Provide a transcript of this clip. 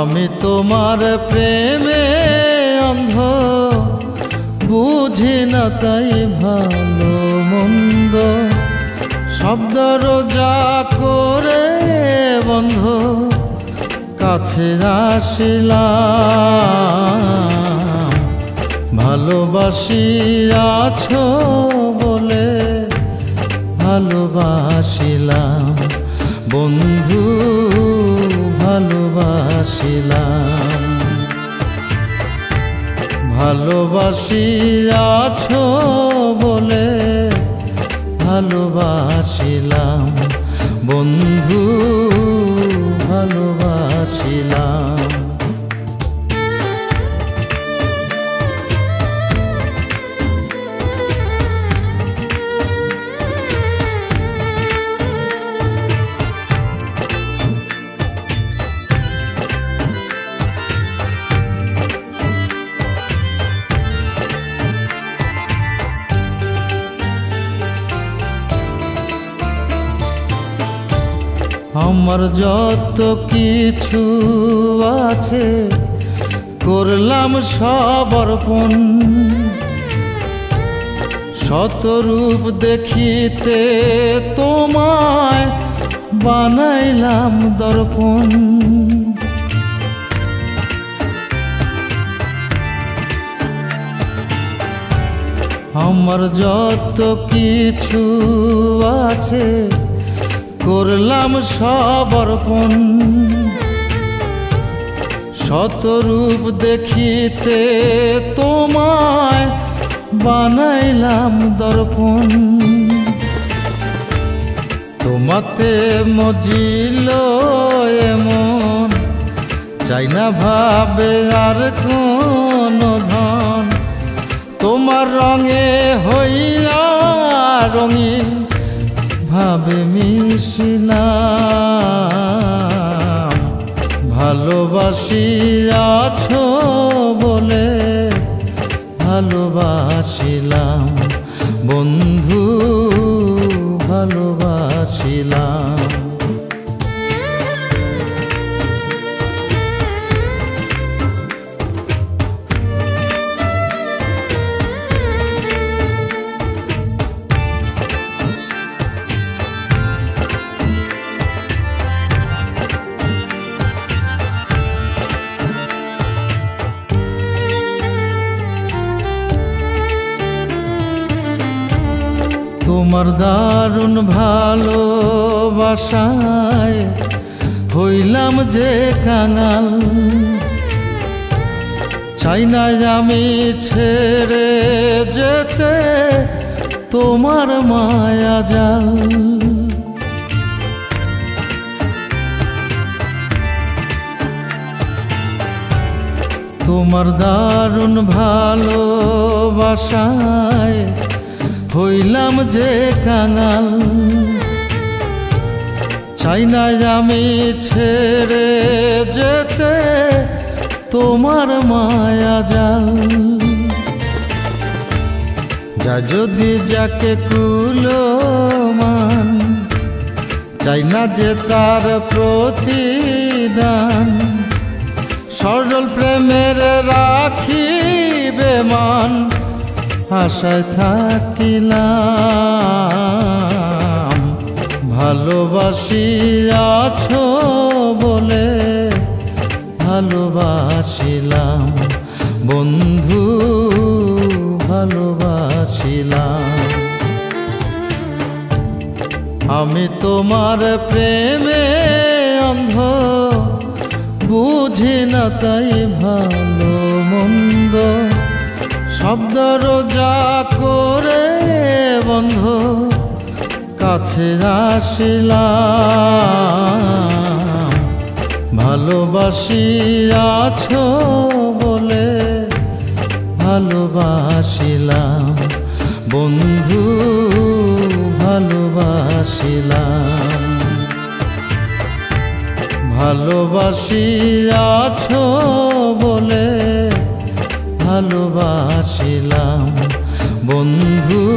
আমি তোমার প্রেমে অন্ধ, বুঝি না তাই ভালো মন্দ। শব্দ রোজা করে বন্ধ কাছে আসিলাম। ভালোবাসি আছো বলে ভালোবাসিলাম বন্ধু, ভালোবাসিলাম। ভালোবাসি আছো বলে ভালোবাসিলাম বন্ধু, ভালোবাসিলাম। আমার যত কিছু আছে করলাম সব অর্পণ। শতরূপ দেখিতে তোমায় বানাইলাম দর্পণ। আমার যত কিছু আছে করলাম সব অর্পণ। শতরূপ দেখিতে তোমায় বানাইলাম দর্পণ। তোমাতে মজিল এমন চাই না ভাবে আর কোন ধন। তোমার রঙে হইয়া রঙিন ভাবে মিশিলাম। ভালোবাসি আছো বলে ভালোবাসিলাম বন্ধু, ভালোবাসিলাম। তোমার দারুণ ভালোবাসায় হইলাম যে কাঙাল। চাই না আমি ছেড়ে যেতে তোমার মায়া জাল। তোমার দারুণ ভালোবাসায় হইলাম যে কাঙাল। চাই না আমি ছেড়ে যেতে তোমার মায়া জাল। যা যদি যাকে কুলমান, চাই না যে তার প্রতিদান। সরল প্রেমের রাখিবে মান, আশায় থাকিলাম। ভালোবাসি আছো বলে ভালোবাসিলাম বন্ধু, ভালোবাসিলাম। আমি তোমার প্রেমে অন্ধ, বুঝি না তাই ভালো মন্দ। শব্দ রোজা করে বন্ধ কাছে আসিলাম। ভালোবাসি আছো বলে ভালোবাসিলাম বন্ধু, ভালোবাসিলাম। ভালোবাসি আছো বলে ভালোবাসিলাম বন্ধু,